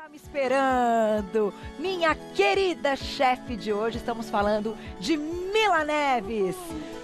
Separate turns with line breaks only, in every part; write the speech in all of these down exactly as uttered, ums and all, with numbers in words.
Tá me esperando, minha querida chefe de hoje. Estamos falando de Mila Neves.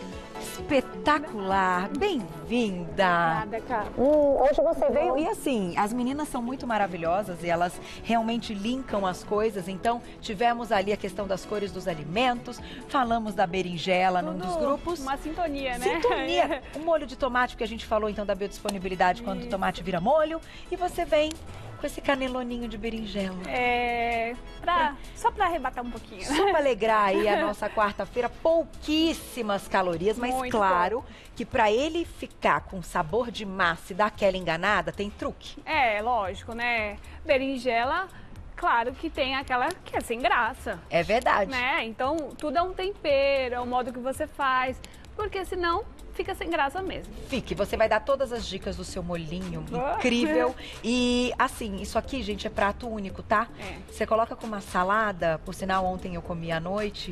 Espetacular, bem-vinda.
Obrigada, cara.
Hum, hoje você veio e assim, as meninas são muito maravilhosas e elas realmente linkam as coisas. Então, tivemos ali a questão das cores dos alimentos, falamos da berinjela num dos grupos.
Uma sintonia, né?
Sintonia. O molho de tomate, que a gente falou então da biodisponibilidade quando o tomate vira molho. E você vem com esse caneloninho de berinjela.
É, pra, só para arrebatar um pouquinho.
Só para alegrar aí a nossa quarta-feira, pouquíssimas calorias, mas
Muito
claro
bom.
que para ele ficar com sabor de massa e dar aquela enganada, tem truque.
É, lógico, né? Berinjela, claro que tem aquela que é sem graça.
É verdade.
Né? Então, tudo é um tempero, é o modo que você faz, porque senão fica sem graça mesmo.
Fique, você vai dar todas as dicas do seu molhinho incrível. E assim, isso aqui, gente, é prato único, tá?
É.
Você coloca com uma salada, por sinal, ontem eu comi à noite.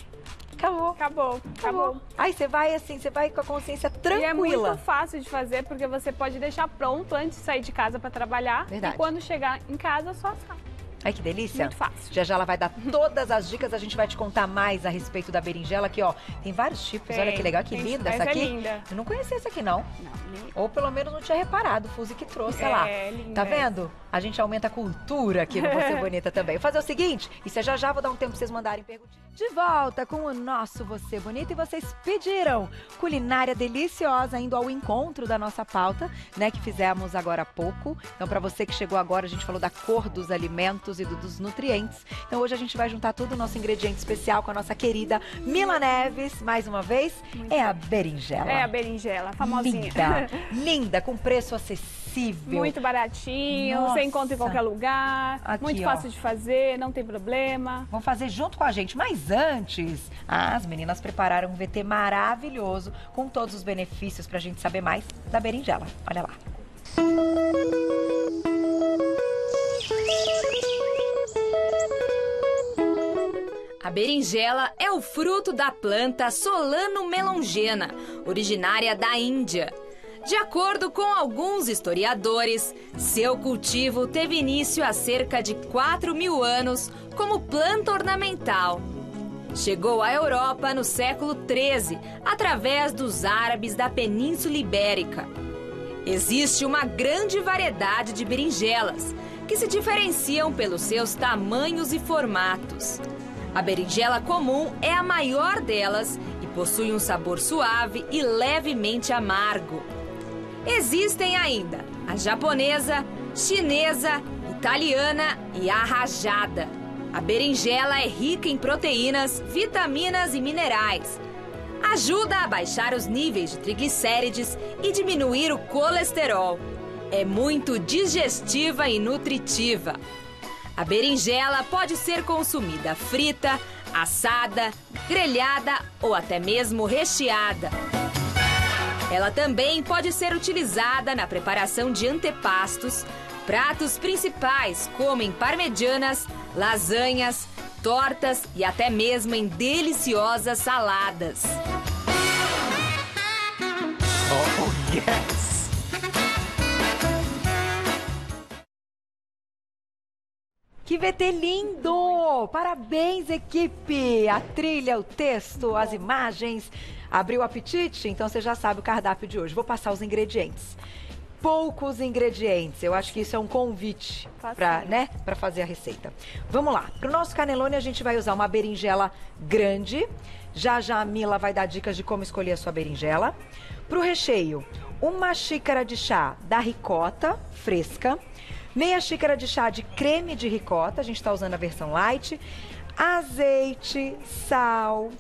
Acabou.
Acabou,
Acabou.
acabou.
Aí você vai assim, você vai com a consciência tranquila.
E é muito fácil de fazer, porque você pode deixar pronto antes de sair de casa para trabalhar.
Verdade.
E quando chegar em casa, só assar.
Ai, que delícia.
Muito fácil.
Já já ela vai dar todas as dicas, a gente vai te contar mais a respeito da berinjela aqui, ó. Tem vários tipos,
Tem,
olha que legal, que
tem,
linda
essa
essa aqui.
é linda.
Eu não conhecia essa aqui, não.
Não, nem...
Ou pelo menos não tinha reparado, o Fuzi que trouxe, olha lá.
É, linda.
Tá vendo? A gente aumenta a cultura aqui no Você Bonita também. Vou fazer o seguinte, e se já já vou dar um tempo pra vocês mandarem perguntinhas. De volta com o nosso Você Bonita, e vocês pediram culinária deliciosa, indo ao encontro da nossa pauta, né, que fizemos agora há pouco. Então, pra você que chegou agora, a gente falou da cor dos alimentos e do, dos nutrientes. Então, hoje a gente vai juntar todo o nosso ingrediente especial com a nossa querida Mila Neves. Mais uma vez,
Muito
é a berinjela.
É a berinjela, famosinha.
Linda, linda, com preço acessível.
Muito baratinho,
Nossa.
você encontra em qualquer lugar,
Aqui,
muito
ó.
fácil de fazer, não tem problema.
Vão fazer junto com a gente, mas antes, ah, as meninas prepararam um V T maravilhoso com todos os benefícios pra gente saber mais da berinjela. Olha lá.
A berinjela é o fruto da planta Solano melongena, originária da Índia. De acordo com alguns historiadores, seu cultivo teve início há cerca de quatro mil anos como planta ornamental. Chegou à Europa no século treze, através dos árabes da Península Ibérica. Existe uma grande variedade de berinjelas, que se diferenciam pelos seus tamanhos e formatos. A berinjela comum é a maior delas e possui um sabor suave e levemente amargo. Existem ainda a japonesa, chinesa, italiana e a rajada. A berinjela é rica em proteínas, vitaminas e minerais. Ajuda a baixar os níveis de triglicérides e diminuir o colesterol. É muito digestiva e nutritiva. A berinjela pode ser consumida frita, assada, grelhada ou até mesmo recheada. Ela também pode ser utilizada na preparação de antepastos, pratos principais como em parmegianas, lasanhas, tortas e até mesmo em deliciosas saladas.
Oh, yes!
Que V T lindo! Parabéns, equipe! A trilha, o texto, as imagens. Abriu o apetite? Então você já sabe o cardápio de hoje. Vou passar os ingredientes. Poucos ingredientes. Eu acho que isso é um convite para, né, para fazer a receita. Vamos lá. Para o nosso canelone, a gente vai usar uma berinjela grande. Já já a Mila vai dar dicas de como escolher a sua berinjela. Para o recheio, uma xícara de chá da ricota fresca. Meia xícara de chá de creme de ricota, a gente está usando a versão light, azeite, sal,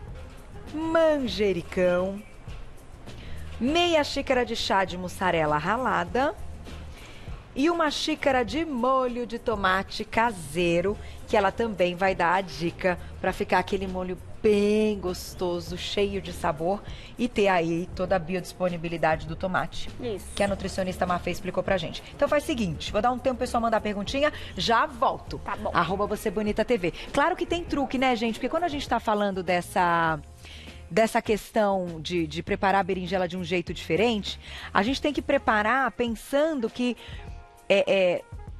manjericão, meia xícara de chá de mussarela ralada e uma xícara de molho de tomate caseiro, que ela também vai dar a dica para ficar aquele molho bem gostoso, cheio de sabor e ter aí toda a biodisponibilidade do tomate.
Isso.
Que a nutricionista Mafê explicou pra gente. Então faz o seguinte, vou dar um tempo pro pessoal mandar perguntinha, já volto.
Tá bom.
Arroba Você Bonita T V. Claro que tem truque, né, gente? Porque quando a gente tá falando dessa... dessa questão de, de preparar a berinjela de um jeito diferente, a gente tem que preparar pensando que é, é,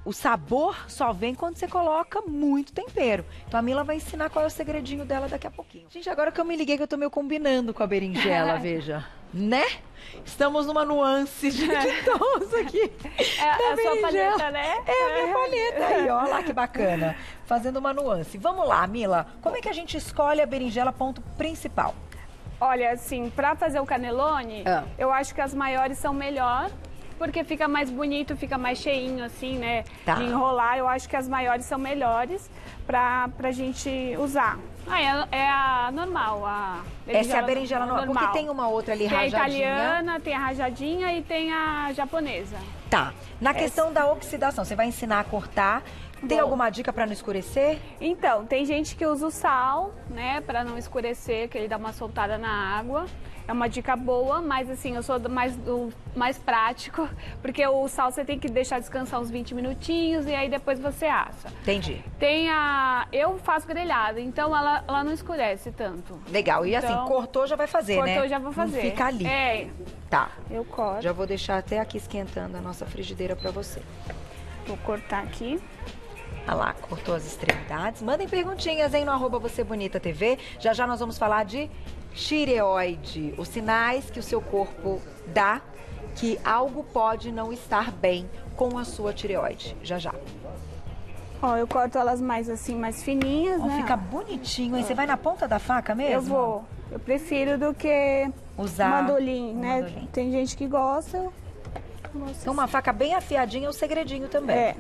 o sabor só vem quando você coloca muito tempero. Então a Mila vai ensinar qual é o segredinho dela daqui a pouquinho. Gente, agora que eu me liguei que eu tô meio combinando com a berinjela, veja. Né? Estamos numa nuance de tons aqui.
É a sua paleta, né?
É a minha paleta aí, ó lá que bacana. Fazendo uma nuance. Vamos lá, Mila. Como é que a gente escolhe a berinjela ponto principal?
Olha, assim, pra fazer o canelone,
Ah.
eu acho que as maiores são melhor, porque fica mais bonito, fica mais cheinho, assim, né?
Tá.
De enrolar, eu acho que as maiores são melhores pra, pra gente usar. Ah, é, é a normal, a
Essa é a berinjela normal. Porque tem uma outra ali
tem
rajadinha.
a italiana, tem a rajadinha e tem a japonesa.
Tá. Na
Essa.
questão da oxidação, você vai ensinar a cortar. Tem
Vou.
alguma dica pra não escurecer?
Então, tem gente que usa o sal, né, pra não escurecer, que ele dá uma soltada na água. É uma dica boa, mas assim, eu sou do mais, do mais prático, porque o sal você tem que deixar descansar uns vinte minutinhos e aí depois você assa.
Entendi.
Tem a... Eu faço grelhada, então ela, ela não escurece tanto.
Legal. E assim,
Então,
cortou já vai fazer, né?
Cortou, já vou fazer.
Não fica ali.
É,
Tá.
eu corto.
Já vou deixar até aqui esquentando a nossa frigideira pra você.
Vou cortar aqui.
Ah lá, cortou as extremidades. Mandem perguntinhas, hein, no arroba Você Bonita T V. Já já nós vamos falar de tireoide, os sinais que o seu corpo dá que algo pode não estar bem com a sua tireoide. Já já.
Ó, eu corto elas mais assim, mais fininhas,
Ó,
né?
fica bonitinho, hein? Você vai na ponta da faca mesmo?
Eu vou. Eu prefiro do que
Usar
mandolim, né?
mandolim.
Tem gente que gosta. eu gosto
Então uma faca bem afiadinha é o segredinho também.
É.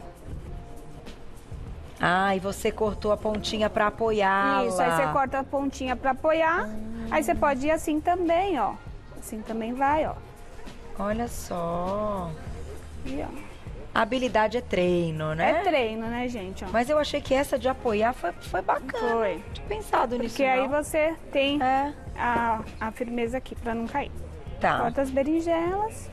Ah, e você cortou a pontinha pra apoiar.
Isso, aí você corta a pontinha pra apoiar. Aí você pode ir assim também, ó. Assim também vai, ó.
Olha só.
E, ó.
A habilidade é treino, né?
É treino, né, gente? Ó.
Mas eu achei que essa de apoiar foi, foi bacana.
Foi.
Tinha pensado nisso.
Porque aí
não.
você tem
É.
a, a firmeza aqui pra não cair.
Tá.
Corta as berinjelas.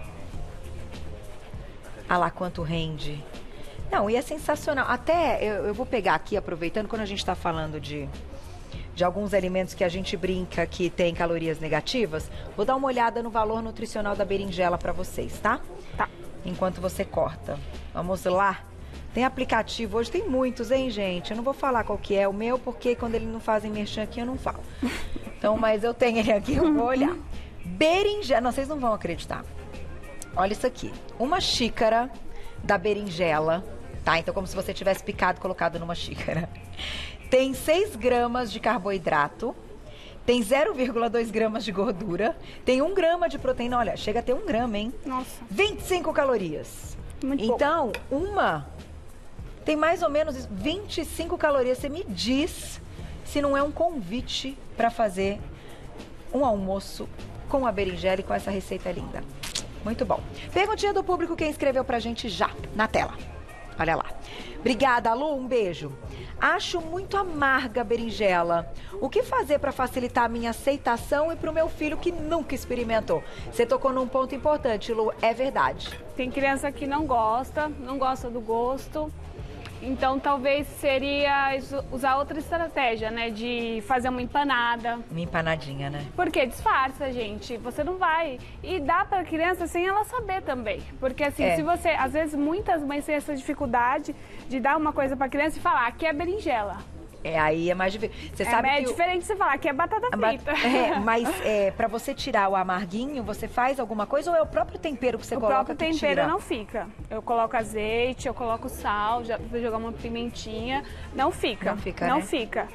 Ah lá quanto rende. Não, e é sensacional. Até eu, eu vou pegar aqui, aproveitando, quando a gente está falando de, de alguns alimentos que a gente brinca que tem calorias negativas, vou dar uma olhada no valor nutricional da berinjela para vocês, tá?
Tá.
Enquanto você corta. Vamos lá. Tem aplicativo, hoje tem muitos, hein, gente? Eu não vou falar qual que é o meu, porque quando eles não fazem merchan aqui, eu não falo. Então, mas eu tenho ele aqui, eu vou olhar. Berinjela, não, vocês não vão acreditar. Olha isso aqui. Uma xícara da berinjela, tá? Então, como se você tivesse picado e colocado numa xícara. Tem seis gramas de carboidrato, tem zero vírgula dois gramas de gordura, tem um grama de proteína, olha, chega a ter um grama, hein?
Nossa.
vinte e cinco calorias.
Muito
Então, uma tem mais ou menos vinte e cinco calorias. Você me diz se não é um convite para fazer um almoço com a berinjela e com essa receita linda. Muito bom. Perguntinha do público, quem escreveu pra gente já na tela. Olha lá. Obrigada, Lu, um beijo. Acho muito amarga a berinjela. O que fazer para facilitar a minha aceitação e para o meu filho que nunca experimentou? Você tocou num ponto importante, Lu, é verdade.
Tem criança que não gosta, não gosta do gosto. Então, talvez seria usar outra estratégia, né? De fazer uma empanada.
Uma empanadinha, né?
Porque disfarça, gente. Você não vai. E dá para a criança sem ela saber também. Porque, assim,
É.
se você... Às vezes, muitas mães têm essa dificuldade de dar uma coisa para a criança e falar, aqui é berinjela.
É, aí é mais difícil. Você
É,
sabe
é
que o-
diferente de você falar, aqui é batata
a ba-
frita.
É, mas é, para você tirar o amarguinho, você faz alguma coisa ou é o próprio tempero que você
O
coloca
próprio
que
tempero
tira?
não fica. Eu coloco azeite, eu coloco sal, já vou jogar uma pimentinha. Não fica.
Não fica,
Não
né?
fica.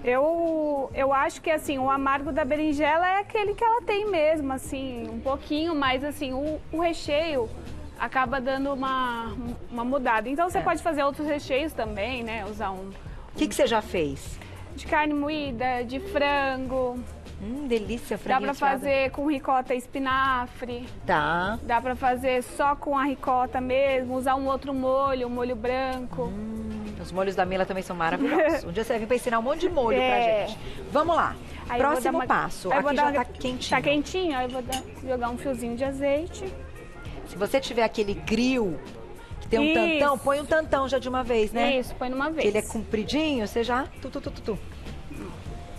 Eu, eu acho que assim, o amargo da berinjela é aquele que ela tem mesmo, assim, um pouquinho, mas assim, o, o recheio acaba dando uma, uma mudada. Então você
É.
pode fazer outros recheios também, né? Usar um
O que, que você já fez?
de carne moída, de frango.
Hum, delícia,
Dá
franguinho
pra
desfiado.
fazer com ricota e espinafre.
Tá.
Dá pra fazer só com a ricota mesmo, usar um outro molho, um molho branco.
Hum, os molhos da Mila também são maravilhosos. Um dia você vai vir pra ensinar um monte de molho
É.
pra gente. Vamos lá.
Aí eu vou
Próximo
dar uma-
passo.
aí eu vou
Aqui
dar
já
uma-
tá quentinho.
Tá quentinho, aí eu vou dar- jogar um fiozinho de azeite.
Se você tiver aquele grill que tem um
Isso.
tantão, põe um tantão já de uma vez, né?
Isso, põe numa vez.
Que ele é compridinho, você já... Tu, tu, tu, tu, tu.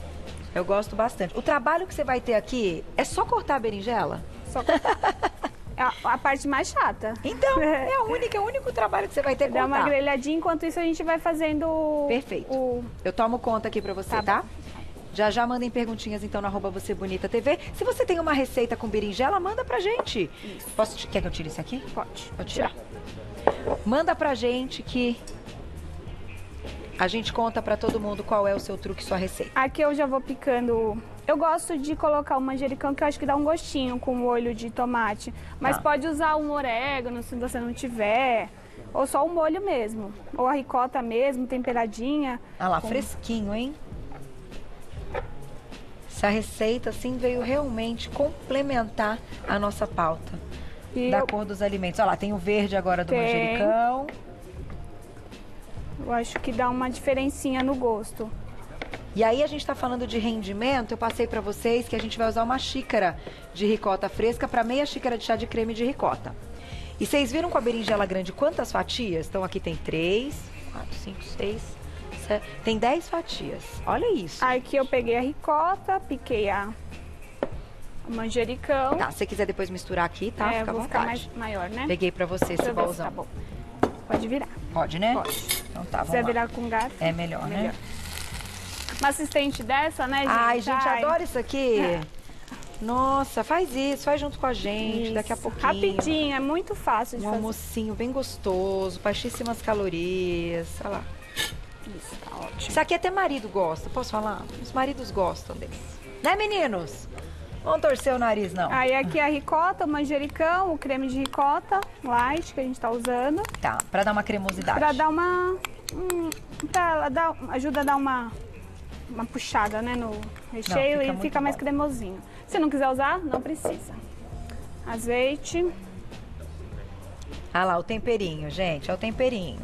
Eu gosto bastante. O trabalho que você vai ter aqui é só cortar a berinjela?
Só... É a, a parte mais chata.
Então, é a única, é o único trabalho que você vai ter que
Dá uma
contar.
grelhadinha, enquanto isso a gente vai fazendo o...
Perfeito.
O...
Eu tomo conta aqui pra você,
Tá
tá?
bom.
Já já mandem perguntinhas então no arroba você bonita T V. Se você tem uma receita com berinjela, manda pra gente.
Isso.
Posso, te- quer que eu tire isso aqui?
Pode.
Vou tirar. Manda pra gente que a gente conta pra todo mundo qual é o seu truque, sua receita.
Aqui eu já vou picando... Eu gosto de colocar o manjericão, que eu acho que dá um gostinho com o molho de tomate. Mas
Tá.
pode usar um orégano, se você não tiver. Ou só o molho mesmo. Ou a ricota mesmo, temperadinha.
Ah lá,
Com-
fresquinho, hein? Essa receita, assim, veio realmente complementar a nossa pauta
E
da
eu,
cor dos alimentos. Olha lá, tem o verde agora do
Tem.
manjericão.
eu acho que dá uma diferencinha no gosto.
E aí a gente tá falando de rendimento, eu passei pra vocês que a gente vai usar uma xícara de ricota fresca para meia xícara de chá de creme de ricota. E vocês viram com a berinjela grande quantas fatias? Então aqui tem três, quatro, cinco, seis, sete, tem dez fatias. Olha isso.
Aqui eu peguei a ricota, piquei a o manjericão.
Tá, se você quiser depois misturar aqui, tá?
É,
Fica à
vou ficar
vontade.
mais, maior, né?
Peguei pra você
Deixa
esse
eu ver se
bolzão.
tá bom. Pode virar.
Pode, né?
Pode.
Então tá,
Se quiser
vamos lá.
virar com garfo.
É melhor, né?
melhor. Uma assistente dessa, né, gente?
Ai, gente,
Ai.
adoro isso aqui. Nossa, faz isso, faz junto com a gente,
Isso.
daqui a pouquinho.
Rapidinho, é muito fácil de
Um
fazer.
almocinho bem gostoso, baixíssimas calorias. Olha lá.
Isso, tá ótimo.
Isso aqui até marido gosta, posso falar? Os maridos gostam deles. Né, meninos? Vamos torcer o nariz, não.
Aí aqui a ricota, o manjericão, o creme de ricota light que a gente tá usando.
Tá, pra dar uma cremosidade.
Pra dar uma... Hum, pra ela dar, ajuda a dar uma, uma puxada, né, no recheio
fica
e
muito
fica mais
bom.
cremosinho. Se não quiser usar, não precisa. Azeite.
Ah lá, o temperinho, gente, é o temperinho.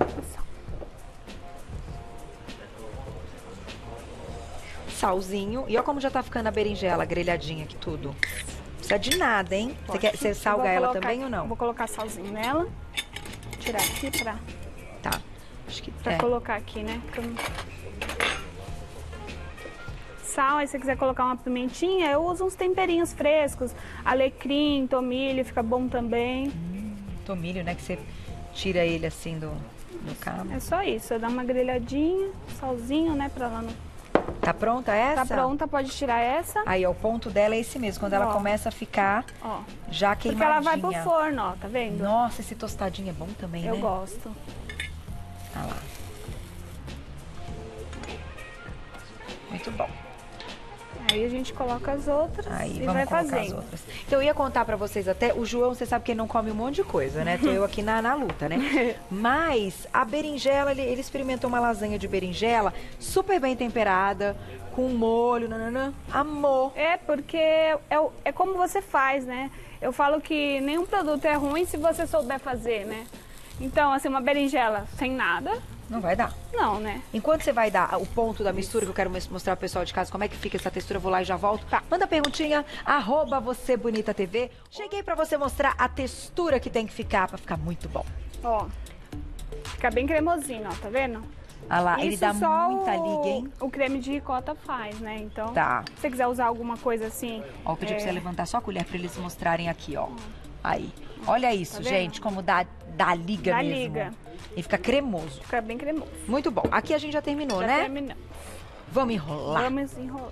Salzinho. E olha como já tá ficando a berinjela grelhadinha aqui tudo. Precisa de nada, hein? Você, quer, você
Eu
salga
vou
ela
colocar
também
aqui-
ou não?
Vou colocar salzinho nela. Tirar aqui pra,
Tá. Acho que
pra
é.
colocar aqui, né? Porque eu não- Sal, aí se você quiser colocar uma pimentinha, eu uso uns temperinhos frescos. Alecrim, tomilho, fica bom também.
Tomilho, né? Que você tira ele assim do, do cabo.
É só isso, eu dar uma grelhadinha, salzinho, né, pra ela não...
Tá pronta essa?
Tá pronta, pode tirar essa.
Aí, ó, o ponto dela é esse mesmo. Quando ela
Ó.
começa a ficar
Ó,
já
porque
queimadinha.
ela vai pro forno, ó, tá vendo?
Nossa, esse tostadinho é bom também,
Eu
né?
gosto.
Ah lá. Muito bom.
Aí a gente coloca as outras
Aí
e
vamos
vai
colocar
fazendo.
as outras. Então eu ia contar pra vocês até, o João, você sabe que ele não come um monte de coisa, né? Tô eu aqui na, na luta, né? Mas a berinjela, ele, ele experimentou uma lasanha de berinjela super bem temperada, com molho, nananã. Amor.
É, porque é, o- é como você faz, né? Eu falo que nenhum produto é ruim se você souber fazer, né? Então, assim, uma berinjela sem nada,
Não vai dar.
não, né?
Enquanto você vai dar o ponto da mistura, que eu quero mostrar pro pessoal de casa como é que fica essa textura, eu vou lá e já volto. Tá. Manda perguntinha, arroba você bonita T V. Cheguei pra você mostrar a textura que tem que ficar, pra ficar muito bom.
Ó, fica bem cremosinho, ó, tá vendo?
Olha lá, ele
Isso
dá
só
muita
o,
liga, hein?
o creme de ricota faz, né? Então,
Tá.
se você quiser usar alguma coisa assim...
Ó, eu pedi pra
é,
você levantar só a colher pra eles mostrarem aqui, ó. Aí. Olha isso,
Tá vendo?
gente, como dá, dá liga
Dá
mesmo.
liga.
E fica cremoso.
Fica bem cremoso.
Muito bom. Aqui a gente já terminou,
Já
né?
terminamos.
Vamos enrolar.
Vamos enrolar.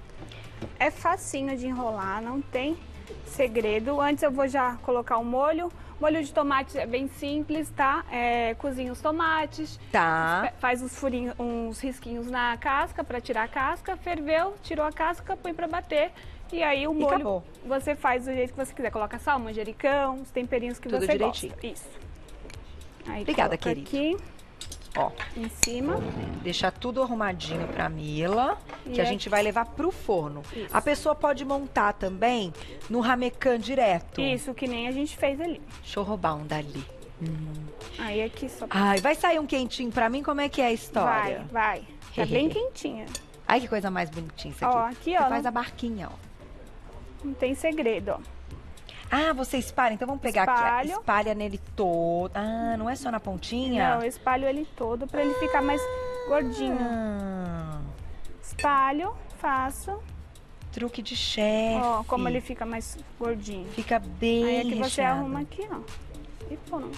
É facinho de enrolar, não tem segredo. Antes eu vou já colocar o molho. Molho de tomate é bem simples, tá? É, cozinha os tomates,
Tá.
faz uns furinhos, uns risquinhos na casca para tirar a casca, ferveu, tirou a casca, põe para bater. E aí o molho
acabou.
você faz do jeito que você quiser. Coloca sal, manjericão, os temperinhos que
Tudo
você
direitinho.
gosta. Isso. Aí
Obrigada,
coloca
querida.
aqui
Ó,
em cima.
deixar tudo arrumadinho pra Mila,
E
que a
aqui-
gente vai levar pro forno.
Isso.
A pessoa pode montar também no ramecan direto.
Isso, que nem a gente fez ali.
Deixa eu roubar um dali.
Aí aqui só...
Ai, vai sair um quentinho pra mim? Como é que é a
Vai,
história?
vai. Tá bem quentinha.
Ai, que coisa mais bonitinha isso aqui.
Ó, aqui,
Você
ó,
faz
não-
a barquinha, ó.
Não tem segredo, ó.
Ah, você espalha. Então vamos pegar aqui. ó.
Espalho.
Espalha nele todo. Ah, não é só na pontinha?
Não, eu espalho ele todo pra ele ficar mais gordinho.
Ah,
Espalho, faço.
truque de chefe.
Ó, como ele fica mais gordinho.
Fica bem
Aí aqui você
recheado.
arruma aqui, ó. E pronto.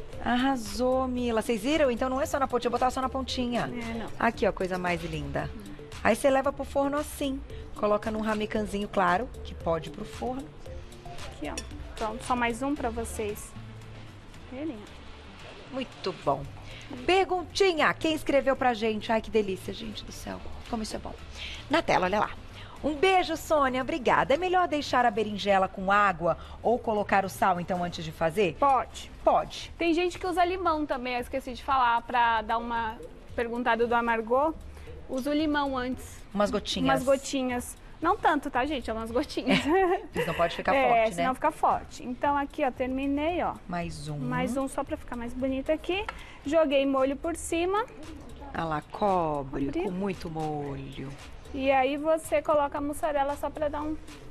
Arrasou, Mila. Vocês viram? Então não é só na pontinha, eu vou botar só na pontinha.
É, não.
Aqui, ó, coisa mais linda. Aí você leva pro forno assim. Coloca num ramecanzinho, claro, que pode ir pro forno.
Aqui, ó. Pronto, só mais um pra vocês verem, ó.
Muito bom. Perguntinha, quem escreveu pra gente? Ai, que delícia, gente do céu. Como isso é bom. Na tela, olha lá. Um beijo, Sônia, obrigada. É melhor deixar a berinjela com água ou colocar o sal, então, antes de fazer?
Pode.
Pode.
Tem gente que usa limão também, eu esqueci de falar, pra dar uma perguntada do amargor. Usa o limão antes.
Umas gotinhas.
Umas gotinhas. Não tanto, tá, gente? É umas gotinhas.
Isso não pode ficar
é,
forte,
senão
né?
fica forte. Então, aqui, ó, terminei, ó.
Mais um.
Mais um só pra ficar mais bonito aqui. Joguei molho por cima.
Ah lá, cobre,
Cobre.
com muito molho.
E aí você coloca a mussarela só pra dar um,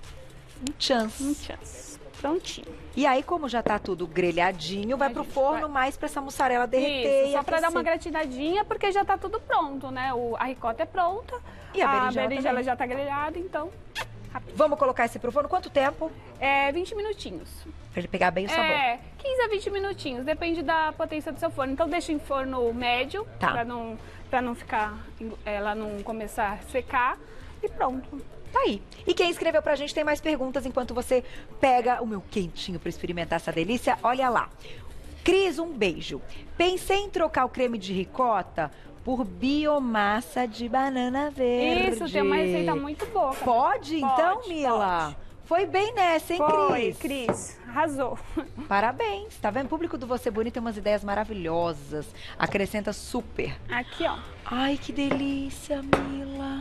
Um chance.
um chance. Prontinho.
E aí, como já tá tudo grelhadinho, vai
A
pro
gente
forno
vai-
mais pra essa mussarela derreter.
Isso,
e
só pra dar uma
aquecer.
gratinadinha, porque já tá tudo pronto, né? O, a ricota é pronta.
E a berinjela
berinjela
também.
já tá grelhada, então
Vamos colocar esse pro forno? Quanto tempo?
é vinte minutinhos.
Pra ele pegar bem o sabor.
É, quinze a vinte minutinhos, depende da potência do seu forno. Então deixa em forno médio,
Tá.
pra não, pra não ficar, ela não começar a secar. E pronto.
Tá aí. E quem escreveu pra gente tem mais perguntas enquanto você pega o meu quentinho pra experimentar essa delícia. Olha lá. Cris, um beijo. Pensei em trocar o creme de ricota por biomassa de banana verde.
Isso, tem uma receita muito boa. cara.
Pode, então,
Pode,
Mila?
pode.
Foi bem nessa, hein,
Foi,
Cris?
Cris. Arrasou.
Parabéns. Tá vendo? O público do Você Bonito tem umas ideias maravilhosas. Acrescenta super.
Aqui, ó.
Ai, que delícia, Mila.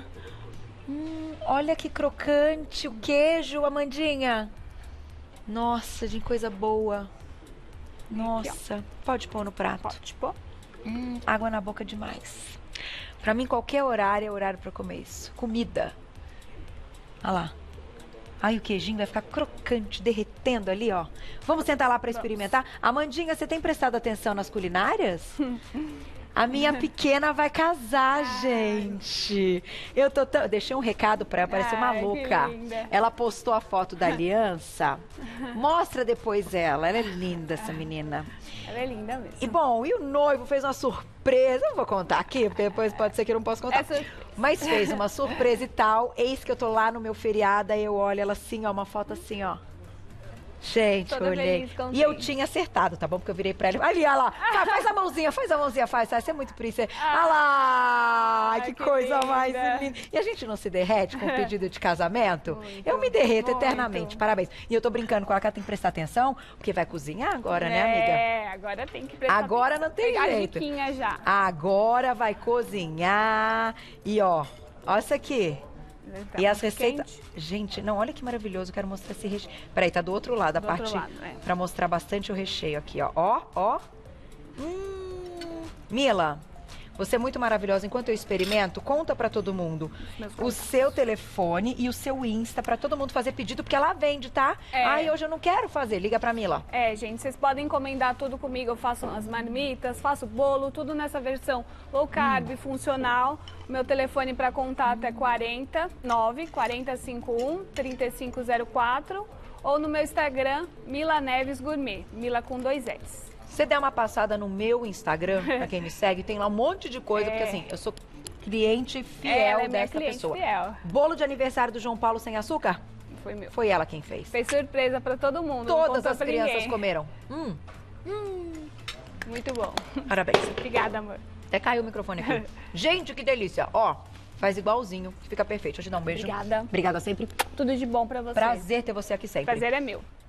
Hum, olha que crocante o queijo, Amandinha. Nossa, de coisa boa. Nossa, pode pôr no prato.
Pode pôr.
Hum, água na boca demais. Pra mim, qualquer horário é horário pra comer isso. Comida. Olha lá. Ai, o queijinho vai ficar crocante, derretendo ali, ó. Vamos sentar lá pra experimentar? Amandinha, você tem prestado atenção nas culinárias? A minha pequena vai casar, gente. Eu tô tão... Deixei um recado pra ela, parecer
Ai, que
maluca.
linda.
Ela postou a foto da aliança. Mostra depois ela. Ela é linda, essa menina.
Ela é linda mesmo.
E bom, e o noivo fez uma surpresa. Não vou contar aqui, porque depois pode ser que eu não possa contar.
Essa-
Mas fez uma surpresa e tal. Eis que eu tô lá no meu feriado, aí eu olho ela assim, ó, uma foto assim, ó. Gente,
Toda
eu olhei.
feliz, contente.
E eu tinha acertado, tá bom? Porque eu virei pra ela. Ali, olha lá. Faz, faz a mãozinha, faz a mãozinha, faz. Vai ser muito princesa. Olha lá.
Ai,
Que,
que
coisa
linda.
mais linda. E a gente não se derrete com o pedido de casamento?
Muito,
eu me derreto
muito.
eternamente. Parabéns. E eu tô brincando com ela que ela tem que prestar atenção, porque vai cozinhar agora, né, amiga?
É, agora tem que prestar
Agora
atenção.
não tem
Pegar
jeito.
a diquinha já.
Agora vai cozinhar. E ó, olha isso aqui.
Tá
E as
muito
receitas.
quente.
Gente, não, olha que maravilhoso. Eu quero mostrar esse recheio. Peraí, tá do outro lado, a
Do outro
parte.
lado, é.
Pra mostrar bastante o recheio aqui, ó. Ó, ó. Hum. Mila, você é muito maravilhosa. Enquanto eu experimento, conta pra todo mundo
meus
o
contatos.
seu telefone e o seu Insta pra todo mundo fazer pedido, porque ela vende, tá?
É.
Ai, hoje eu não quero fazer. Liga pra Mila.
É, gente, vocês podem encomendar tudo comigo. Eu faço as marmitas, faço bolo, tudo nessa versão low carb,
Hum.
funcional. Meu telefone para contato é quarenta, nove, quarenta, cinquenta e um, trinta e cinco zero quatro ou no meu Instagram, Mila Neves Gourmet, Mila com dois S.
Você der uma passada no meu Instagram, pra quem me segue, tem lá um monte de coisa,
É.
porque assim, eu sou cliente fiel
Ela é minha
dessa
cliente
pessoa.
fiel.
Bolo de aniversário do João Paulo sem açúcar?
Foi meu.
Foi ela quem fez.
Fez surpresa para todo mundo. não
Todas
contou
as
pra
crianças
ninguém.
comeram. Hum,
Muito bom.
parabéns.
Obrigada, amor.
Até caiu o microfone aqui. Gente, que delícia. Ó, faz igualzinho, fica perfeito. Deixa eu te dar um beijo.
Obrigada.
Obrigada sempre.
Tudo de bom para você.
Prazer ter você aqui sempre.
Prazer é meu.